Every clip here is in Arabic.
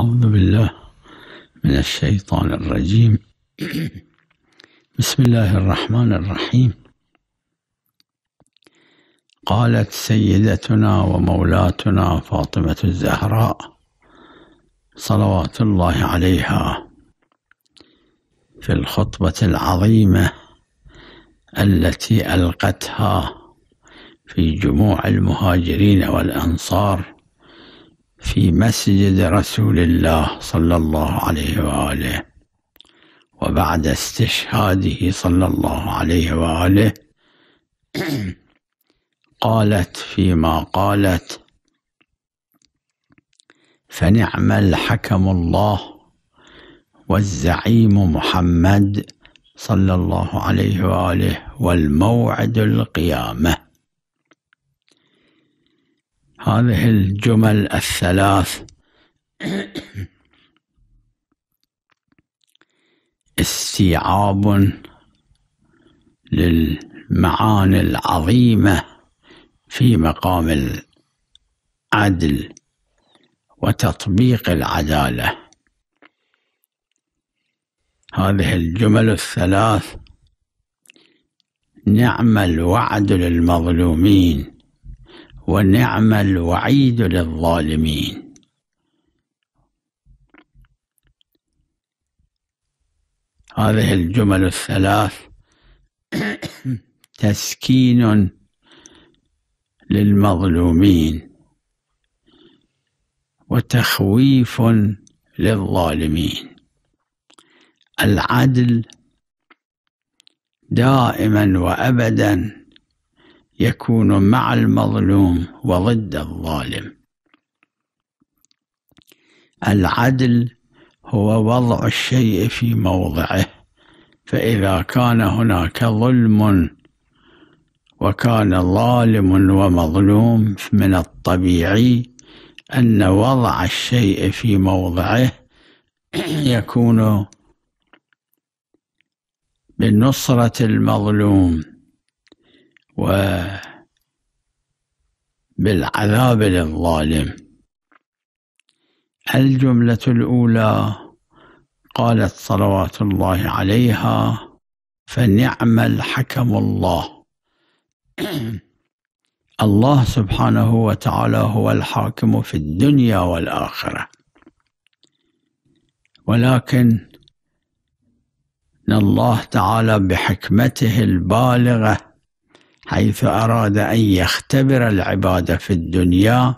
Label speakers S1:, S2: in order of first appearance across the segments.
S1: أعوذ بالله من الشيطان الرجيم. بسم الله الرحمن الرحيم. قالت سيدتنا ومولاتنا فاطمة الزهراء صلوات الله عليها في الخطبة العظيمة التي ألقتها في جموع المهاجرين والأنصار في مسجد رسول الله صلى الله عليه وآله، وبعد استشهاده صلى الله عليه وآله، قالت فيما قالت: فنعم الحكم الله والزعيم محمد صلى الله عليه وآله والموعد القيامة. هذه الجمل الثلاث استيعاب للمعاني العظيمة في مقام العدل وتطبيق العدالة. هذه الجمل الثلاث: نعم الوعد للمظلومين ونعم الوعيد للظالمين. هذه الجمل الثلاث تسكين للمظلومين وتخويف للظالمين. العدل دائما وأبدا يكون مع المظلوم وضد الظالم. العدل هو وضع الشيء في موضعه، فإذا كان هناك ظلم وكان ظالم ومظلوم، من الطبيعي أن وضع الشيء في موضعه يكون بنصرة المظلوم وبالعذاب للظالم. الجملة الأولى قالت صلوات الله عليها: فنعم الحكم الله. الله سبحانه وتعالى هو الحاكم في الدنيا والآخرة، ولكن الله تعالى بحكمته البالغة حيث أراد أن يختبر العباد في الدنيا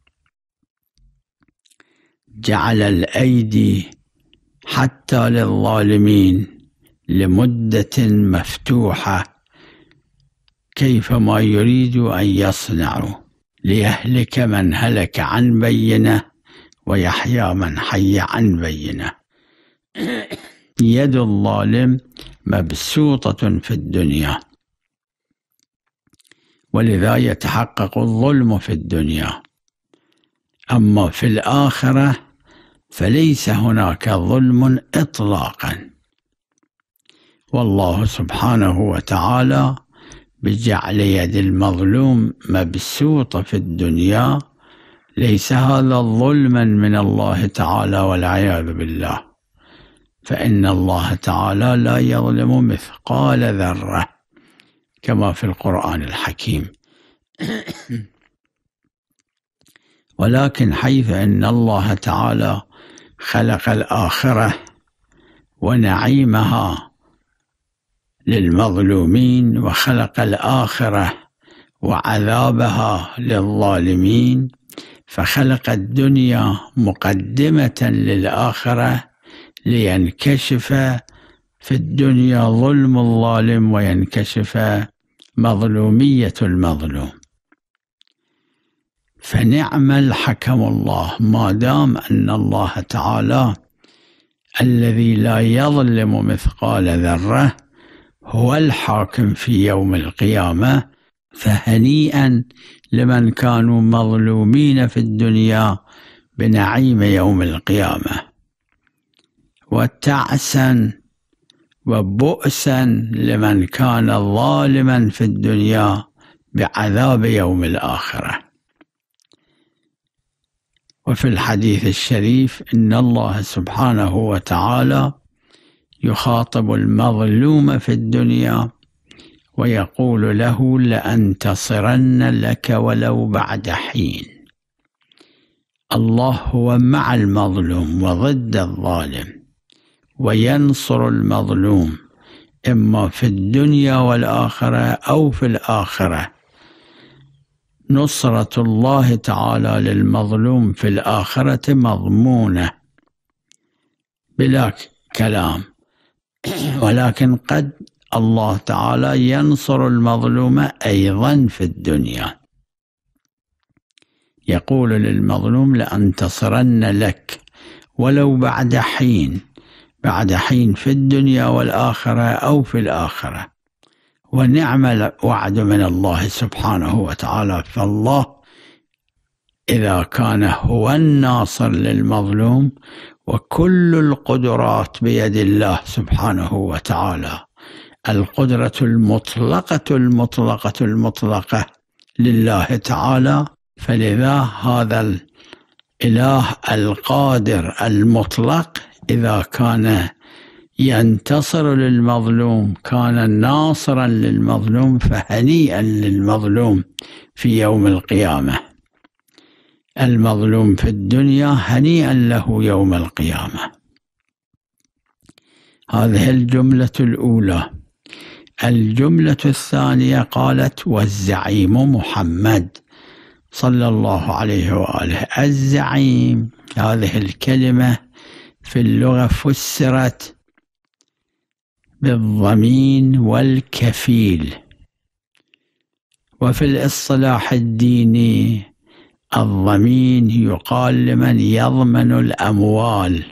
S1: جعل الأيدي حتى للظالمين لمدة مفتوحة كيفما يريد أن يصنعوا، ليهلك من هلك عن بينة ويحيى من حي عن بينة. يد الظالم مبسوطة في الدنيا، ولذا يتحقق الظلم في الدنيا. أما في الآخرة فليس هناك ظلم إطلاقا، والله سبحانه وتعالى بجعل يد المظلوم مبسوطة في الدنيا ليس هذا ظلما من الله تعالى والعياذ بالله، فإن الله تعالى لا يظلم مثقال ذرة كما في القرآن الحكيم. ولكن حيث أن الله تعالى خلق الآخرة ونعيمها للمظلومين، وخلق الآخرة وعذابها للظالمين، فخلق الدنيا مقدمة للآخرة لينكشف في الدنيا ظلم الظالم وينكشف مظلومية المظلوم. فنعم الحكم الله، ما دام أن الله تعالى الذي لا يظلم مثقال ذرة هو الحاكم في يوم القيامة، فهنيئا لمن كانوا مظلومين في الدنيا بنعيم يوم القيامة، وتعسا وبؤسا لمن كان ظالما في الدنيا بعذاب يوم الآخرة. وفي الحديث الشريف إن الله سبحانه وتعالى يخاطب المظلوم في الدنيا ويقول له: لأنتصرن لك ولو بعد حين. الله هو مع المظلوم وضد الظالم، وينصر المظلوم إما في الدنيا والآخرة أو في الآخرة. نصرة الله تعالى للمظلوم في الآخرة مضمونة بلا كلام، ولكن قد الله تعالى ينصر المظلوم أيضا في الدنيا. يقول للمظلوم: لأنتصرن لك ولو بعد حين، بعد حين في الدنيا والآخرة أو في الآخرة. ونعم الوعد من الله سبحانه وتعالى. فالله إذا كان هو الناصر للمظلوم، وكل القدرات بيد الله سبحانه وتعالى، القدرة المطلقة المطلقة المطلقة لله تعالى، فلذا هذا الإله القادر المطلق إذا كان ينتصر للمظلوم كان ناصرا للمظلوم، فهنيئا للمظلوم في يوم القيامة. المظلوم في الدنيا هنيئا له يوم القيامة. هذه الجملة الأولى. الجملة الثانية قالت: والزعيم محمد صلى الله عليه وآله. الزعيم هذه الكلمة في اللغة فسرت بالضمين والكفيل، وفي الاصطلاح الديني الضمين يقال لمن يضمن الأموال،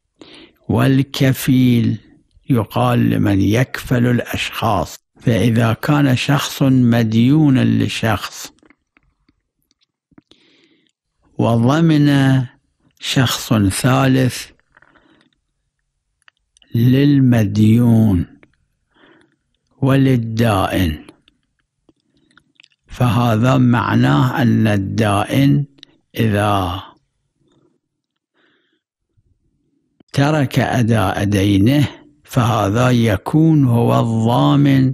S1: والكفيل يقال لمن يكفل الأشخاص. فإذا كان شخص مديونا لشخص وضمن شخص ثالث للمديون وللدائن، فهذا معناه أن الدائن إذا ترك أداء دينه فهذا يكون هو الضامن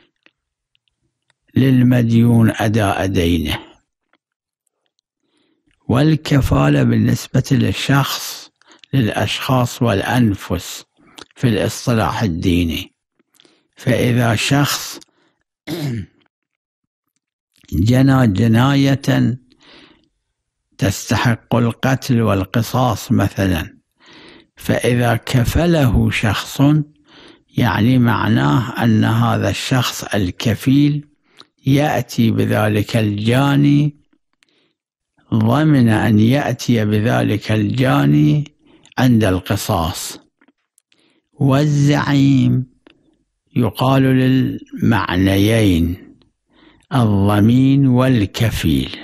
S1: للمديون أداء دينه. والكفالة بالنسبة للشخص للأشخاص والأنفس في الاصطلاح الديني. فإذا شخص جنى جناية تستحق القتل والقصاص مثلا، فإذا كفله شخص يعني معناه أن هذا الشخص الكفيل يأتي بذلك الجاني ضمن أن يأتي بذلك الجاني عند القصاص. والزعيم يقال للمعنيين الضمين والكفيل.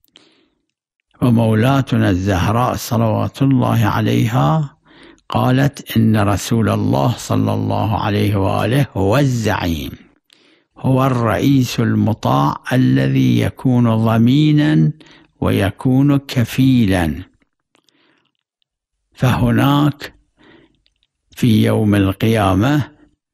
S1: ومولاتنا الزهراء صلوات الله عليها قالت: إن رسول الله صلى الله عليه وآله هو الزعيم، هو الرئيس المطاع الذي يكون ضمينا ويكون كفيلا. فهناك في يوم القيامة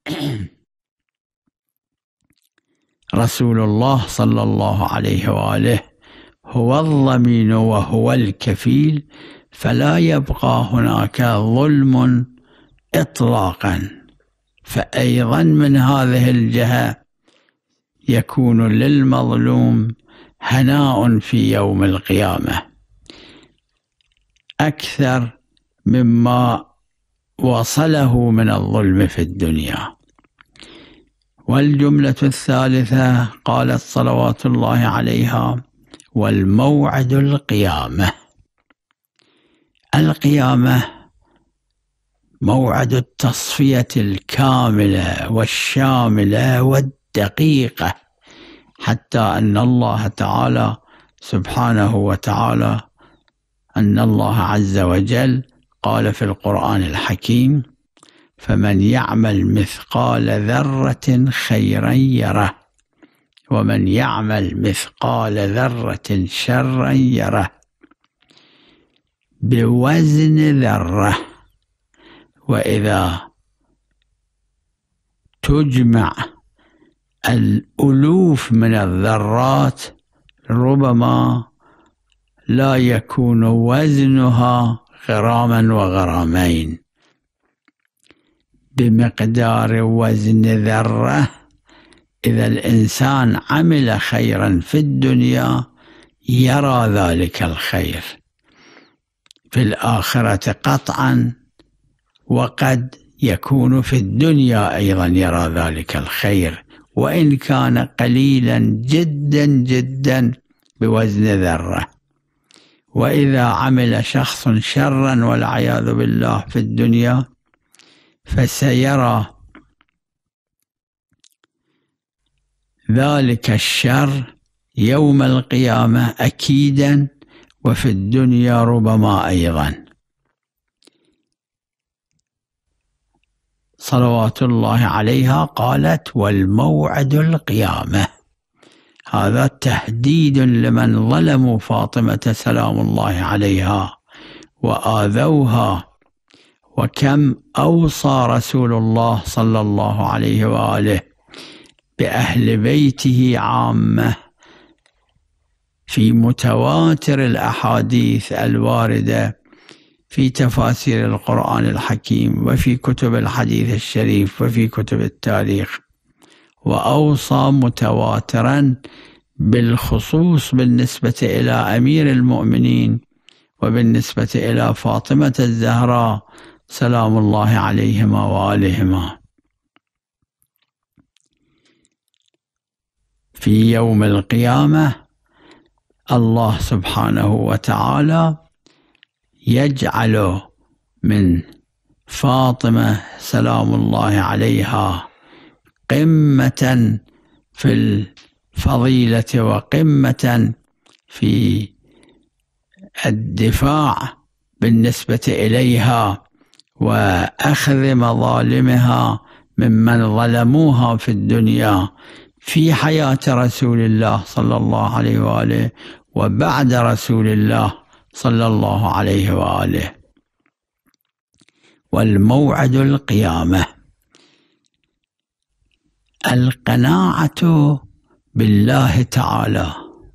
S1: رسول الله صلى الله عليه وآله هو الضمين وهو الكفيل، فلا يبقى هناك ظلم إطلاقا. فأيضا من هذه الجهة يكون للمظلوم هناء في يوم القيامة أكثر مما وصله من الظلم في الدنيا. والجملة الثالثة قالت صلوات الله عليها: والموعد القيامة. القيامة موعد التصفية الكاملة والشاملة والدقيقة، حتى أن الله تعالى سبحانه وتعالى أن الله عز وجل قال في القرآن الحكيم: فمن يعمل مثقال ذرة خيرا يره، ومن يعمل مثقال ذرة شرا يره. بوزن ذرة، وإذا تجمع الألوف من الذرات ربما لا يكون وزنها غراما وغرامين. بمقدار وزن ذرة إذا الإنسان عمل خيرا في الدنيا يرى ذلك الخير في الآخرة قطعا، وقد يكون في الدنيا أيضا يرى ذلك الخير وإن كان قليلا جدا جدا بوزن ذرة. وإذا عمل شخص شرا والعياذ بالله في الدنيا فسيرى ذلك الشر يوم القيامة أكيدا، وفي الدنيا ربما أيضا. صلوات الله عليها قالت: والموعد القيامة. هذا تهديد لمن ظلموا فاطمة سلام الله عليها وآذوها. وكم أوصى رسول الله صلى الله عليه وآله بأهل بيته عامة في متواتر الأحاديث الواردة في تفاسير القرآن الحكيم وفي كتب الحديث الشريف وفي كتب التاريخ، وأوصى متواترا بالخصوص بالنسبة إلى أمير المؤمنين وبالنسبة إلى فاطمة الزهراء سلام الله عليهما وآلهما. في يوم القيامة الله سبحانه وتعالى يجعل من فاطمة سلام الله عليها قمة في الفضيلة وقمة في الدفاع بالنسبة إليها وأخذ مظالمها ممن ظلموها في الدنيا في حياة رسول الله صلى الله عليه وآله وبعد رسول الله صلى الله عليه وآله. والموعد القيامة. القناعة بالله تعالى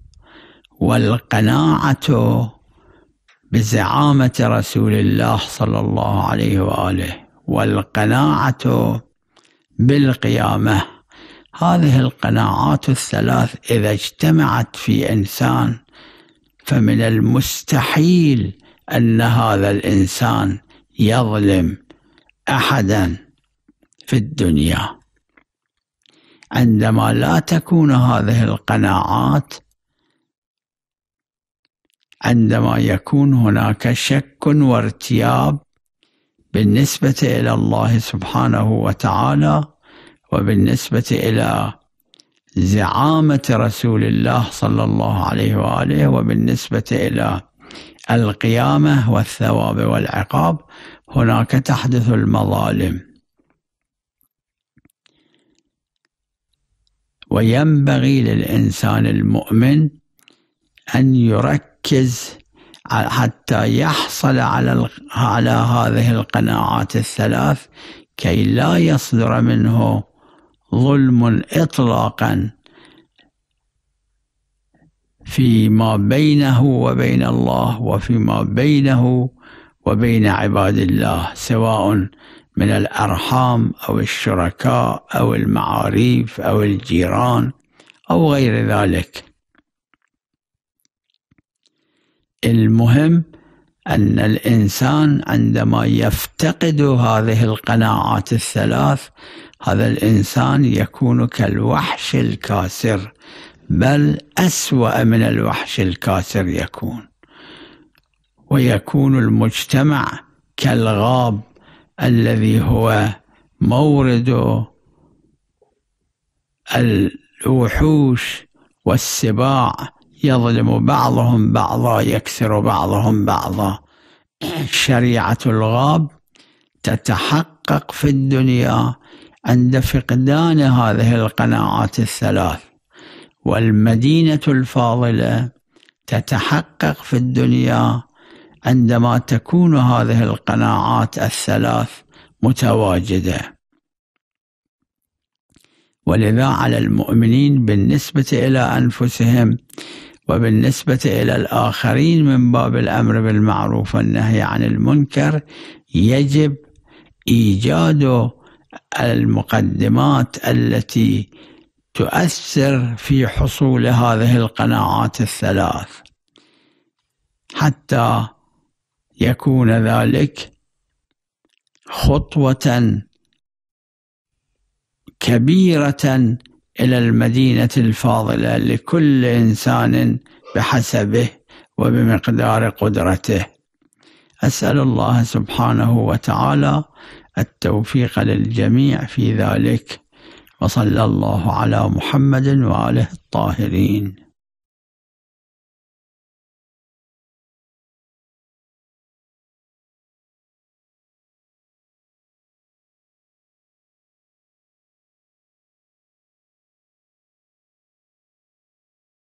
S1: والقناعة بزعامة رسول الله صلى الله عليه وآله والقناعة بالقيامة، هذه القناعات الثلاث إذا اجتمعت في إنسان فمن المستحيل أن هذا الإنسان يظلم أحدا في الدنيا. عندما لا تكون هذه القناعات، عندما يكون هناك شك وارتياب بالنسبة إلى الله سبحانه وتعالى وبالنسبة إلى زعامة رسول الله صلى الله عليه وآله وبالنسبة إلى القيامة والثواب والعقاب، هناك تحدث المظالم. وينبغي للإنسان المؤمن أن يركز حتى يحصل على هذه القناعات الثلاث كي لا يصدر منه ظلم إطلاقا فيما بينه وبين الله وفيما بينه وبين عباد الله، سواء من الأرحام أو الشركاء أو المعاريف أو الجيران أو غير ذلك. المهم أن الإنسان عندما يفتقد هذه القناعات الثلاث، هذا الإنسان يكون كالوحش الكاسر، بل أسوأ من الوحش الكاسر يكون، ويكون المجتمع كالغاب الذي هو مورد الوحوش والسباع، يظلم بعضهم بعضا يكسر بعضهم بعضا. شريعة الغاب تتحقق في الدنيا عند فقدان هذه القناعات الثلاث، والمدينة الفاضلة تتحقق في الدنيا عندما تكون هذه القناعات الثلاث متواجدة. ولذا على المؤمنين بالنسبة إلى أنفسهم وبالنسبة إلى الآخرين من باب الأمر بالمعروف والنهي عن المنكر يجب إيجاد المقدمات التي تؤثر في حصول هذه القناعات الثلاث، حتى يكون ذلك خطوة كبيرة إلى المدينة الفاضلة لكل إنسان بحسبه وبمقدار قدرته. أسأل الله سبحانه وتعالى التوفيق للجميع في ذلك، وصلى الله على محمد وآله الطاهرين.